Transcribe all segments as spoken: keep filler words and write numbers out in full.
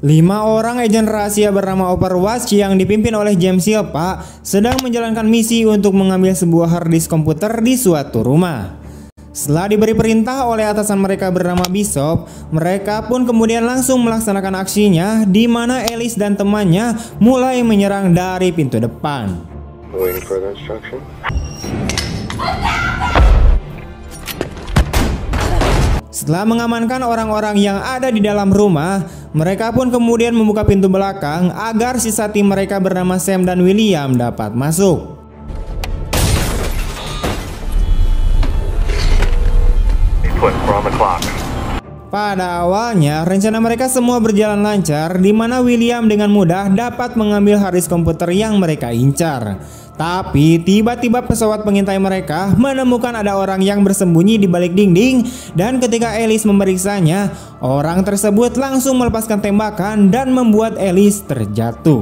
Lima orang agen rahasia bernama Overwatch yang dipimpin oleh James Silva sedang menjalankan misi untuk mengambil sebuah harddisk komputer di suatu rumah. Setelah diberi perintah oleh atasan mereka bernama Bishop, mereka pun kemudian langsung melaksanakan aksinya, di mana Alice dan temannya mulai menyerang dari pintu depan. Setelah mengamankan orang-orang yang ada di dalam rumah, mereka pun kemudian membuka pintu belakang agar sisa tim mereka bernama Sam dan William dapat masuk. Pada awalnya, rencana mereka semua berjalan lancar, di mana William dengan mudah dapat mengambil harddisk komputer yang mereka incar. Tapi tiba-tiba pesawat pengintai mereka menemukan ada orang yang bersembunyi di balik dinding, dan ketika Alice memeriksanya, orang tersebut langsung melepaskan tembakan dan membuat Alice terjatuh.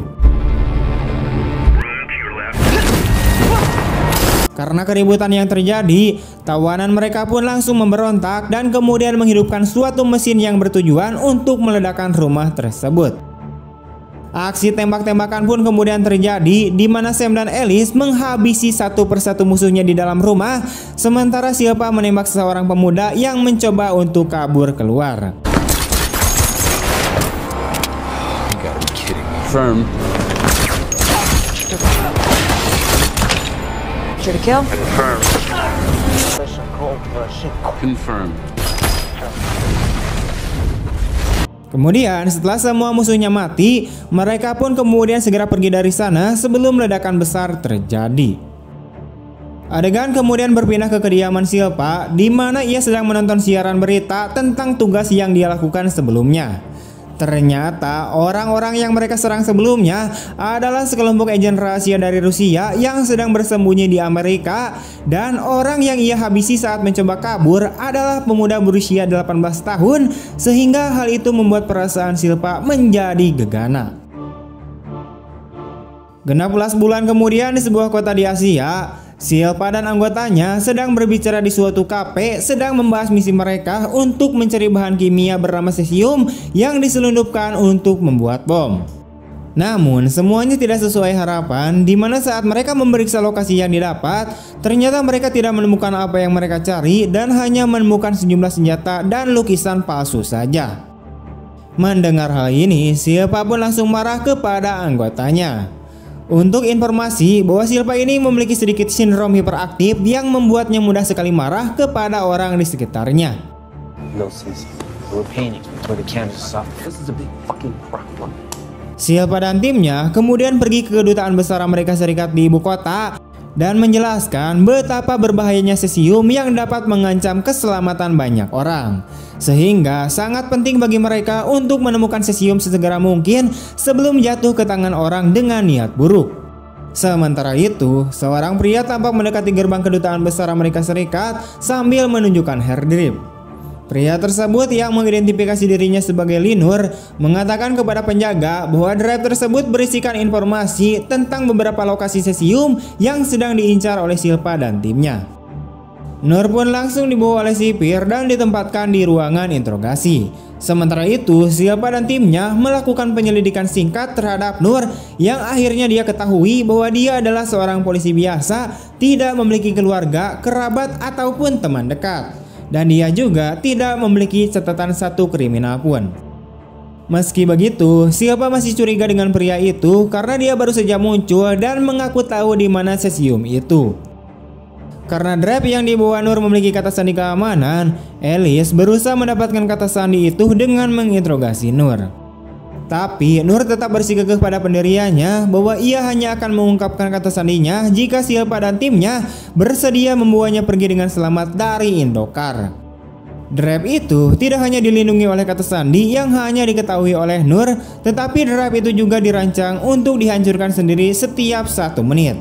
Karena keributan yang terjadi, tawanan mereka pun langsung memberontak dan kemudian menghidupkan suatu mesin yang bertujuan untuk meledakkan rumah tersebut. Aksi tembak-tembakan pun kemudian terjadi, di mana Sam dan Alice menghabisi satu persatu musuhnya di dalam rumah, sementara Silva menembak seorang pemuda yang mencoba untuk kabur keluar. Confirm. Confirm. Kemudian setelah semua musuhnya mati, mereka pun kemudian segera pergi dari sana sebelum ledakan besar terjadi. Adegan kemudian berpindah ke kediaman Silva, di mana ia sedang menonton siaran berita tentang tugas yang dia lakukan sebelumnya. Ternyata orang-orang yang mereka serang sebelumnya adalah sekelompok agen rahasia dari Rusia yang sedang bersembunyi di Amerika, dan orang yang ia habisi saat mencoba kabur adalah pemuda berusia delapan belas tahun, sehingga hal itu membuat perasaan Silva menjadi gegana. Genap belas bulan kemudian di sebuah kota di Asia, Silva dan anggotanya sedang berbicara di suatu kafe, sedang membahas misi mereka untuk mencari bahan kimia bernama cesium yang diselundupkan untuk membuat bom. Namun semuanya tidak sesuai harapan, di mana saat mereka memeriksa lokasi yang didapat, ternyata mereka tidak menemukan apa yang mereka cari dan hanya menemukan sejumlah senjata dan lukisan palsu saja. Mendengar hal ini, Silva pun langsung marah kepada anggotanya. Untuk informasi bahwa Silva ini memiliki sedikit sindrom hiperaktif yang membuatnya mudah sekali marah kepada orang di sekitarnya. Silva dan timnya kemudian pergi ke kedutaan besar Amerika Serikat di ibu kota dan menjelaskan betapa berbahayanya cesium yang dapat mengancam keselamatan banyak orang, sehingga sangat penting bagi mereka untuk menemukan cesium sesegera mungkin sebelum jatuh ke tangan orang dengan niat buruk. Sementara itu, seorang pria tampak mendekati gerbang kedutaan besar Amerika Serikat sambil menunjukkan hard drive. Pria tersebut yang mengidentifikasi dirinya sebagai Linur mengatakan kepada penjaga bahwa drive tersebut berisikan informasi tentang beberapa lokasi cesium yang sedang diincar oleh Silva dan timnya. Nur pun langsung dibawa oleh sipir dan ditempatkan di ruangan interogasi. Sementara itu, Silva dan timnya melakukan penyelidikan singkat terhadap Nur, yang akhirnya dia ketahui bahwa dia adalah seorang polisi biasa, tidak memiliki keluarga, kerabat ataupun teman dekat. Dan dia juga tidak memiliki catatan satu kriminal pun. Meski begitu, Silva masih curiga dengan pria itu karena dia baru saja muncul dan mengaku tahu di mana cesium itu. Karena drive yang dibawa Nur memiliki kata sandi keamanan, Alice berusaha mendapatkan kata sandi itu dengan menginterogasi Nur. Tapi Nur tetap bersikukuh pada pendiriannya bahwa ia hanya akan mengungkapkan kata sandinya jika Silva dan timnya bersedia membawanya pergi dengan selamat dari Indokar. Drive itu tidak hanya dilindungi oleh kata sandi yang hanya diketahui oleh Nur, tetapi drive itu juga dirancang untuk dihancurkan sendiri setiap satu menit,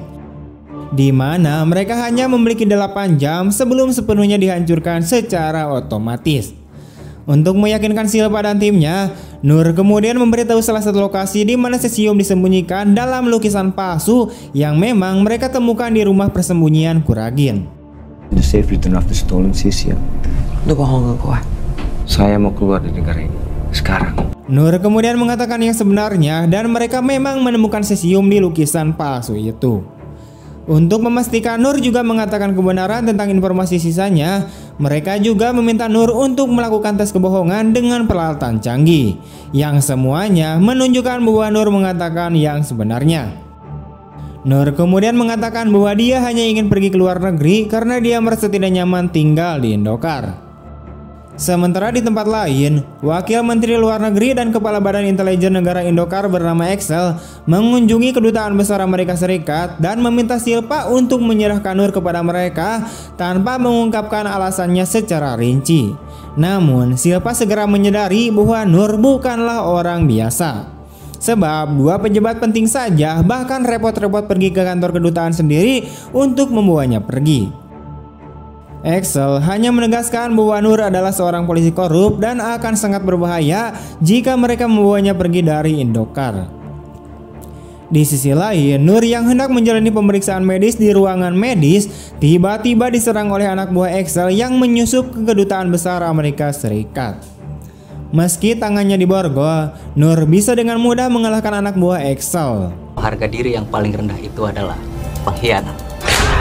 di mana mereka hanya memiliki delapan jam sebelum sepenuhnya dihancurkan secara otomatis. Untuk meyakinkan Silva dan timnya, Nur kemudian memberitahu salah satu lokasi di mana cesium disembunyikan dalam lukisan palsu yang memang mereka temukan di rumah persembunyian Kuragin. The safe return of the stolen cesium. Lu bohong ke gua. Saya mau keluar dari negara ini. sekarang. Nur kemudian mengatakan yang sebenarnya dan mereka memang menemukan cesium di lukisan palsu itu. Untuk memastikan Nur juga mengatakan kebenaran tentang informasi sisanya, mereka juga meminta Nur untuk melakukan tes kebohongan dengan peralatan canggih, yang semuanya menunjukkan bahwa Nur mengatakan yang sebenarnya. Nur kemudian mengatakan bahwa dia hanya ingin pergi ke luar negeri karena dia merasa tidak nyaman tinggal di Indokar. Sementara di tempat lain, Wakil Menteri Luar Negeri dan Kepala Badan Intelijen Negara Indokar bernama Excel mengunjungi Kedutaan Besar Amerika Serikat dan meminta Silpa untuk menyerahkan Nur kepada mereka tanpa mengungkapkan alasannya secara rinci. Namun, Silpa segera menyadari bahwa Nur bukanlah orang biasa. Sebab dua pejabat penting saja bahkan repot-repot pergi ke kantor kedutaan sendiri untuk membawanya pergi. Excel hanya menegaskan bahwa Nur adalah seorang polisi korup dan akan sangat berbahaya jika mereka membawanya pergi dari Indokar. Di sisi lain, Nur yang hendak menjalani pemeriksaan medis di ruangan medis tiba-tiba diserang oleh anak buah Excel yang menyusup ke Kedutaan Besar Amerika Serikat. Meski tangannya diborgol, Nur bisa dengan mudah mengalahkan anak buah Excel. Harga diri yang paling rendah itu adalah pengkhianat.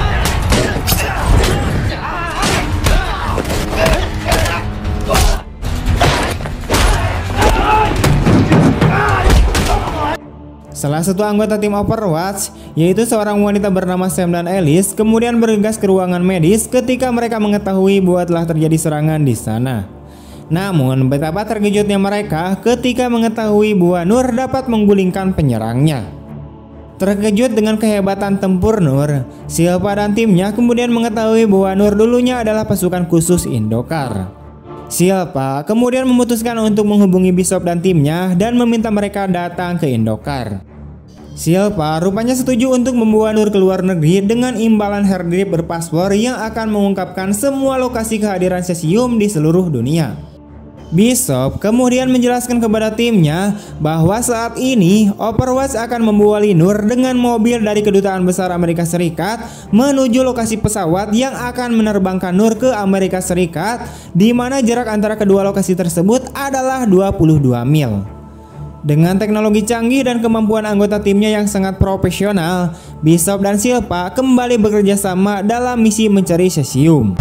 Salah satu anggota tim Overwatch, yaitu seorang wanita bernama Sam dan Alice, kemudian bergegas ke ruangan medis ketika mereka mengetahui bahwa telah terjadi serangan di sana. Namun, betapa terkejutnya mereka ketika mengetahui bahwa Nur dapat menggulingkan penyerangnya. Terkejut dengan kehebatan tempur Nur, Silpa dan timnya kemudian mengetahui bahwa Nur dulunya adalah pasukan khusus Indokar. Silpa kemudian memutuskan untuk menghubungi Bishop dan timnya dan meminta mereka datang ke Indokar. Silpa rupanya setuju untuk membawa Nur ke luar negeri dengan imbalan harddisk berpaspor yang akan mengungkapkan semua lokasi kehadiran cesium di seluruh dunia. Bishop kemudian menjelaskan kepada timnya bahwa saat ini Overwatch akan membawa Nur dengan mobil dari Kedutaan Besar Amerika Serikat menuju lokasi pesawat yang akan menerbangkan Nur ke Amerika Serikat, di mana jarak antara kedua lokasi tersebut adalah dua puluh dua mil. Dengan teknologi canggih dan kemampuan anggota timnya yang sangat profesional, Bishop dan Silpa kembali bekerja sama dalam misi mencari cesium.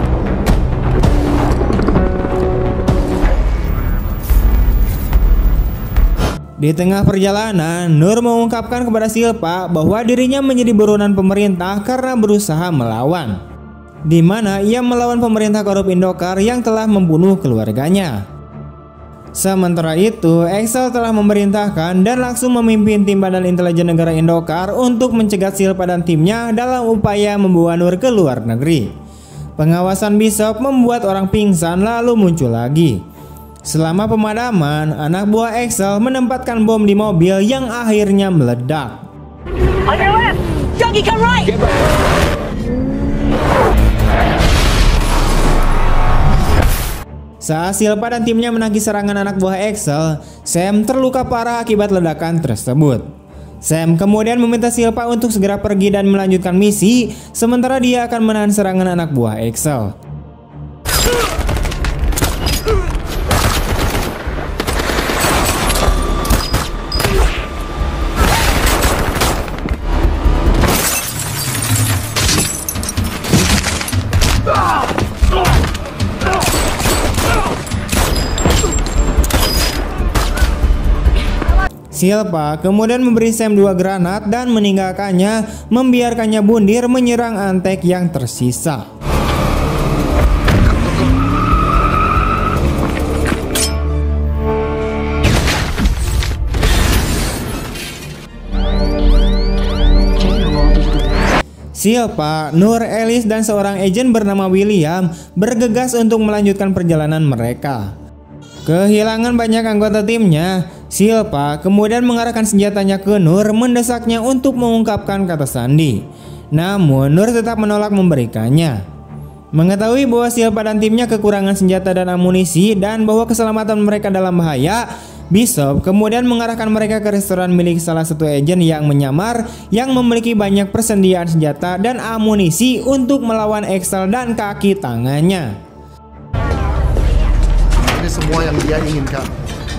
Di tengah perjalanan, Nur mengungkapkan kepada Silpa bahwa dirinya menjadi buronan pemerintah karena berusaha melawan, di mana ia melawan pemerintah korup Indokar yang telah membunuh keluarganya. Sementara itu, Excel telah memerintahkan dan langsung memimpin tim Badan Intelijen Negara Indokar untuk mencegat Silpa dan timnya dalam upaya membawa Nur ke luar negeri. Pengawasan Bishop membuat orang pingsan lalu muncul lagi. Selama pemadaman, anak buah Excel menempatkan bom di mobil yang akhirnya meledak. On your left, Junkie, come right. Saat Silpa dan timnya menagih serangan anak buah Excel, Sam terluka parah akibat ledakan tersebut. Sam kemudian meminta Silpa untuk segera pergi dan melanjutkan misi, sementara dia akan menahan serangan anak buah Excel. Silpa kemudian memberi Sam dua granat dan meninggalkannya, membiarkannya bundir menyerang Antek yang tersisa. Silpa, Nur, Alice, dan seorang agen bernama William bergegas untuk melanjutkan perjalanan mereka. Kehilangan banyak anggota timnya, Silpa kemudian mengarahkan senjatanya ke Nur, mendesaknya untuk mengungkapkan kata sandi. Namun Nur tetap menolak memberikannya. Mengetahui bahwa Silpa dan timnya kekurangan senjata dan amunisi dan bahwa keselamatan mereka dalam bahaya, Bishop kemudian mengarahkan mereka ke restoran milik salah satu agen yang menyamar yang memiliki banyak persediaan senjata dan amunisi untuk melawan Excel dan kaki tangannya. Ini semua yang dia inginkan.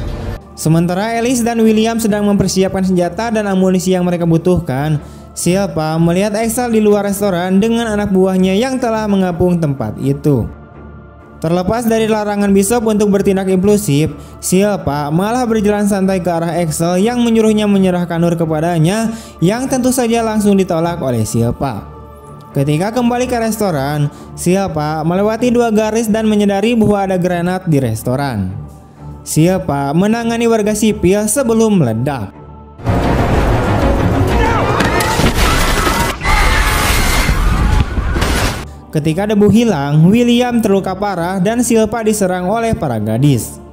Sementara Alice dan William sedang mempersiapkan senjata dan amunisi yang mereka butuhkan, Silpa melihat Axel di luar restoran dengan anak buahnya yang telah mengepung tempat itu. Terlepas dari larangan Bishop untuk bertindak impulsif, Silpa malah berjalan santai ke arah Axel yang menyuruhnya menyerahkan Nur kepadanya, yang tentu saja langsung ditolak oleh Silpa. Ketika kembali ke restoran, Silpa melewati dua garis dan menyadari bahwa ada granat di restoran. Silpa menangani warga sipil sebelum meledak. Ketika debu hilang, William terluka parah dan Silpa diserang oleh para gadis.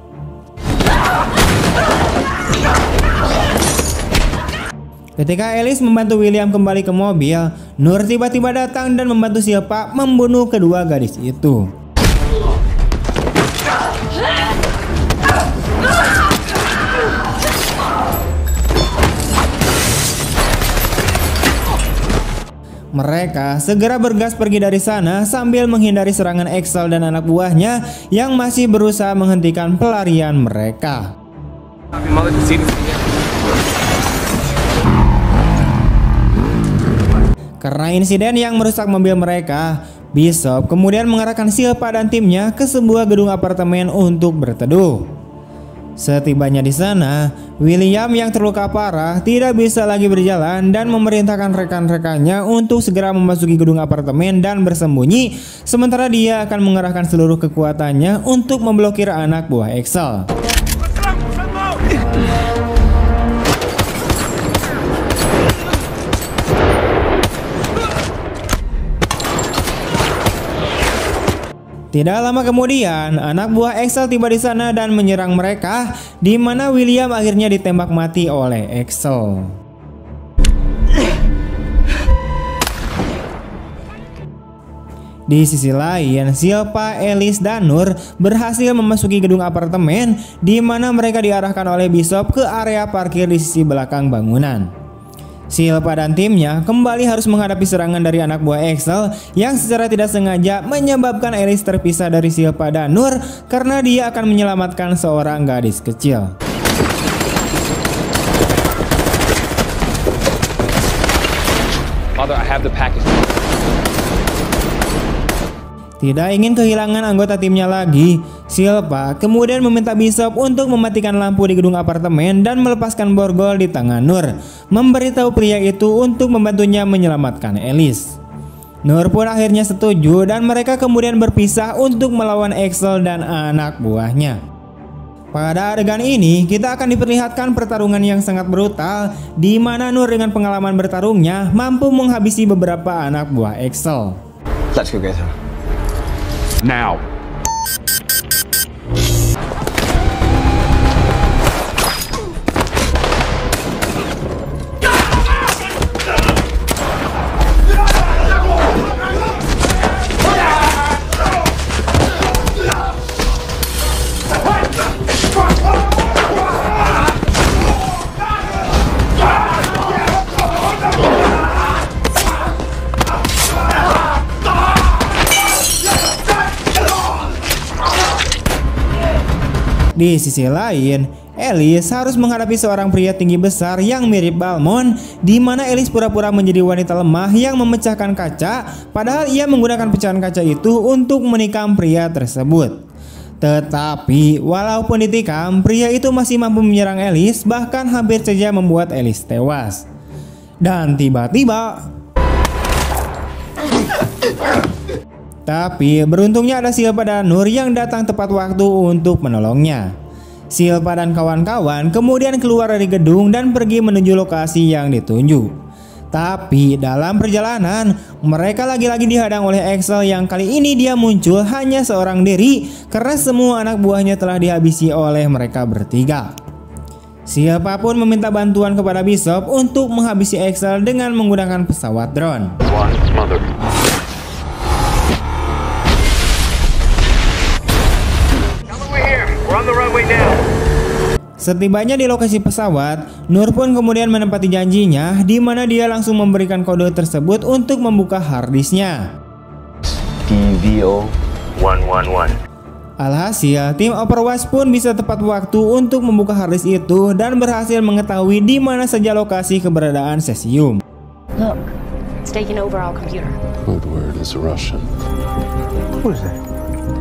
Ketika Alice membantu William kembali ke mobil, Nur tiba-tiba datang dan membantu Silpa membunuh kedua gadis itu. Mereka segera bergas pergi dari sana sambil menghindari serangan Axel dan anak buahnya yang masih berusaha menghentikan pelarian mereka. Karena insiden yang merusak mobil mereka, Bishop kemudian mengarahkan Silpa dan timnya ke sebuah gedung apartemen untuk berteduh. Setibanya di sana, William yang terluka parah tidak bisa lagi berjalan dan memerintahkan rekan-rekannya untuk segera memasuki gedung apartemen dan bersembunyi, sementara dia akan mengerahkan seluruh kekuatannya untuk memblokir anak buah Axel. Tidak lama kemudian, anak buah Axel tiba di sana dan menyerang mereka, di mana William akhirnya ditembak mati oleh Axel. Di sisi lain, Silpa, Alice, dan Nur berhasil memasuki gedung apartemen, di mana mereka diarahkan oleh Bishop ke area parkir di sisi belakang bangunan. Silpa dan timnya kembali harus menghadapi serangan dari anak buah Axel yang secara tidak sengaja menyebabkan Alice terpisah dari Silpa dan Nur karena dia akan menyelamatkan seorang gadis kecil. Father, I have the package. Tidak ingin kehilangan anggota timnya lagi, Silpa kemudian meminta Bishop untuk mematikan lampu di gedung apartemen dan melepaskan borgol di tangan Nur, memberitahu pria itu untuk membantunya menyelamatkan Alice. Nur pun akhirnya setuju dan mereka kemudian berpisah untuk melawan Axel dan anak buahnya. Pada adegan ini, kita akan diperlihatkan pertarungan yang sangat brutal, di mana Nur dengan pengalaman bertarungnya mampu menghabisi beberapa anak buah Axel. Let's go get her. Now. Di sisi lain, Alice harus menghadapi seorang pria tinggi besar yang mirip Balmond, di mana Alice pura-pura menjadi wanita lemah yang memecahkan kaca, padahal ia menggunakan pecahan kaca itu untuk menikam pria tersebut. Tetapi walaupun ditikam, pria itu masih mampu menyerang Alice, bahkan hampir saja membuat Alice tewas. Dan tiba-tiba Tapi beruntungnya ada Silpa dan Nur yang datang tepat waktu untuk menolongnya. Silpa dan kawan-kawan kemudian keluar dari gedung dan pergi menuju lokasi yang ditunjuk. Tapi dalam perjalanan, mereka lagi-lagi dihadang oleh Axel yang kali ini dia muncul hanya seorang diri karena semua anak buahnya telah dihabisi oleh mereka bertiga. Silpa pun meminta bantuan kepada Bishop untuk menghabisi Axel dengan menggunakan pesawat drone. Setibanya di lokasi pesawat, Nur pun kemudian menepati janjinya, di mana dia langsung memberikan kode tersebut untuk membuka harddisknya. D V O seratus sebelas. Alhasil, tim Overwatch pun bisa tepat waktu untuk membuka harddisk itu dan berhasil mengetahui di mana saja lokasi keberadaan Cesium. Look, it's taking over our computer. Woodward is Russian. What is that?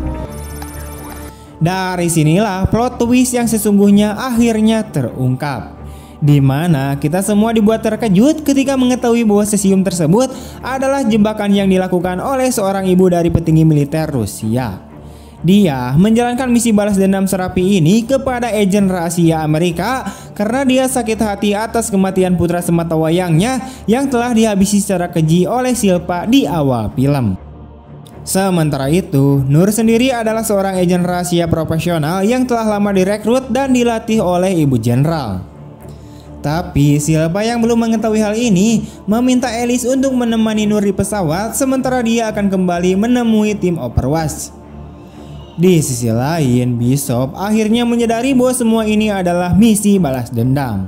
Dari sinilah plot twist yang sesungguhnya akhirnya terungkap, di mana kita semua dibuat terkejut ketika mengetahui bahwa Cesium tersebut adalah jebakan yang dilakukan oleh seorang ibu dari petinggi militer Rusia. Dia menjalankan misi balas dendam serapi ini kepada agen rahasia Amerika karena dia sakit hati atas kematian putra sematawayangnya yang telah dihabisi secara keji oleh Silpa di awal film. Sementara itu, Nur sendiri adalah seorang agen rahasia profesional yang telah lama direkrut dan dilatih oleh Ibu Jenderal. Tapi Silpa yang belum mengetahui hal ini meminta Alice untuk menemani Nur di pesawat sementara dia akan kembali menemui tim Overwatch. Di sisi lain, Bishop akhirnya menyadari bahwa semua ini adalah misi balas dendam.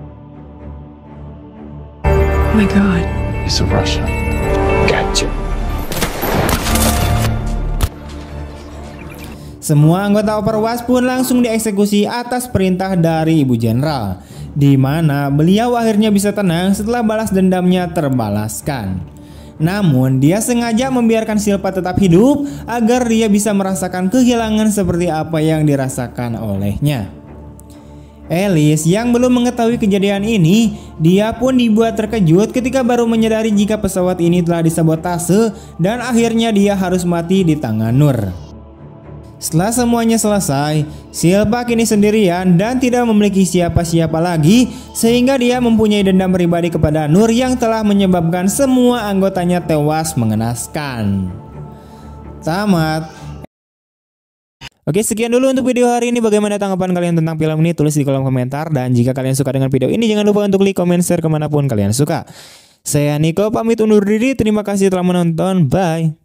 Oh my god. He's a Russian. Gotcha. Semua anggota Overwatch pun langsung dieksekusi atas perintah dari Ibu Jenderal, di mana beliau akhirnya bisa tenang setelah balas dendamnya terbalaskan. Namun dia sengaja membiarkan Silpa tetap hidup agar dia bisa merasakan kehilangan seperti apa yang dirasakan olehnya. Alice yang belum mengetahui kejadian ini, dia pun dibuat terkejut ketika baru menyadari jika pesawat ini telah disabotase dan akhirnya dia harus mati di tangan Nur. Setelah semuanya selesai, Silpa kini sendirian dan tidak memiliki siapa-siapa lagi sehingga dia mempunyai dendam pribadi kepada Nur yang telah menyebabkan semua anggotanya tewas mengenaskan. Tamat. Oke, sekian dulu untuk video hari ini. Bagaimana tanggapan kalian tentang film ini? Tulis di kolom komentar. Dan jika kalian suka dengan video ini, jangan lupa untuk like, comment, share kemanapun kalian suka. Saya Niko pamit undur diri. Terima kasih telah menonton. Bye.